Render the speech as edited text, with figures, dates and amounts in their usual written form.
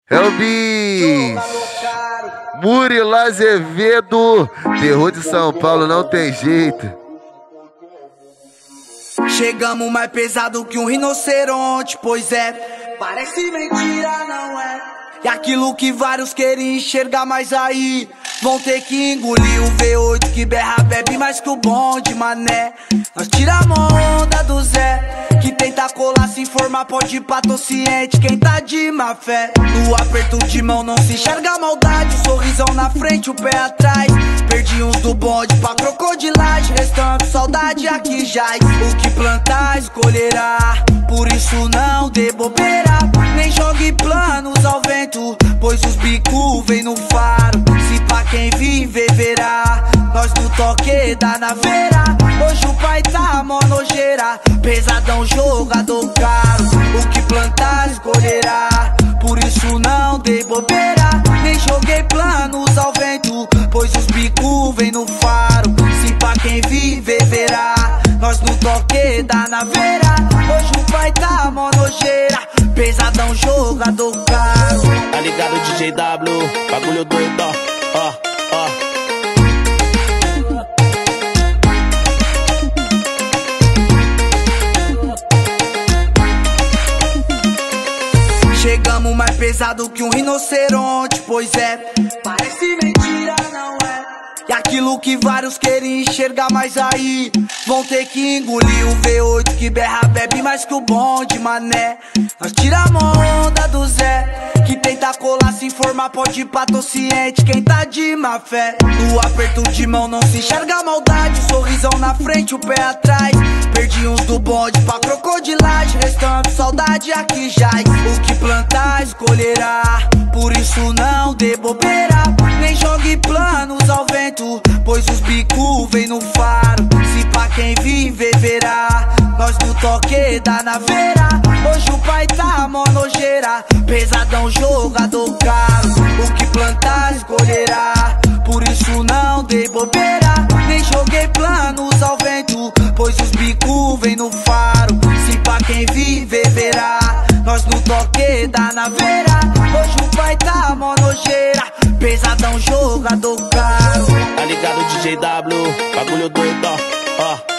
É o Bis, Murilo Azevedo, terror de São Paulo, não tem jeito. Chegamos mais pesado que um rinoceronte, pois é, parece mentira, não é? E aquilo que vários querem enxergar, mas aí vão ter que engolir o V8 que berra, bebe mais que o bonde, mané. Nós tiramos onda do Zé, que tenta colar, se informar, pode ir pra tô ciente, quem tá de má fé. No aperto de mão não se enxerga a maldade, o sorrisão na frente, o pé atrás. Perdi uns do bonde pra crocodilagem, restando saudade aqui jaz. O que plantar escolherá, por isso não dê bobeira, nem jogue planos ao vento, pois os bicos vem no faro. Se pra quem viver verá, nós no toque da naveira. Hoje o pai tá mó nojeira, pesadão, jogador caro. O que plantar escolherá, por isso não dê bobeira, nem joguei planos ao vento, pois os bicos vem no faro. Se pra quem viver verá, nós no toque da naveira. Hoje o pai tá mó nojeira, pesadão, jogador caro. Tá ligado, DJ W, bagulho doido, ó, ó. Chegamos mais pesado que um rinoceronte, pois é, parece mentira, não é? E aquilo que vários querem enxergar, mas aí vão ter que engolir o V8 que berra, bebe mais que o bonde, mané. Nós tiramos onda do Zé, que tenta colar, se informar, pode ir pra tô ciente, quem tá de má fé. No aperto de mão não se enxerga a maldade, o sorrisão na frente, o pé atrás. Perdi uns do bonde pra crocodilagem, restando saudade aqui jaz. O que plantar escolherá, por isso não dê bobeira, nem jogue planos ao vento, pois os bicos vem no faro. Se pra quem viver verá, nós no toque da naveira. Hoje o pai tá mó nojeira, pesadão, jogador caro. O que plantar escolherá, por isso não dê bobeira, nem joguei planos ao vento, pois os bicos vem no faro. Se pra quem viver verá, nós no toque da naveira. Hoje o pai tá mó nojeira, pesadão, jogador caro. Tá ligado, DJ W, bagulho doido, ó.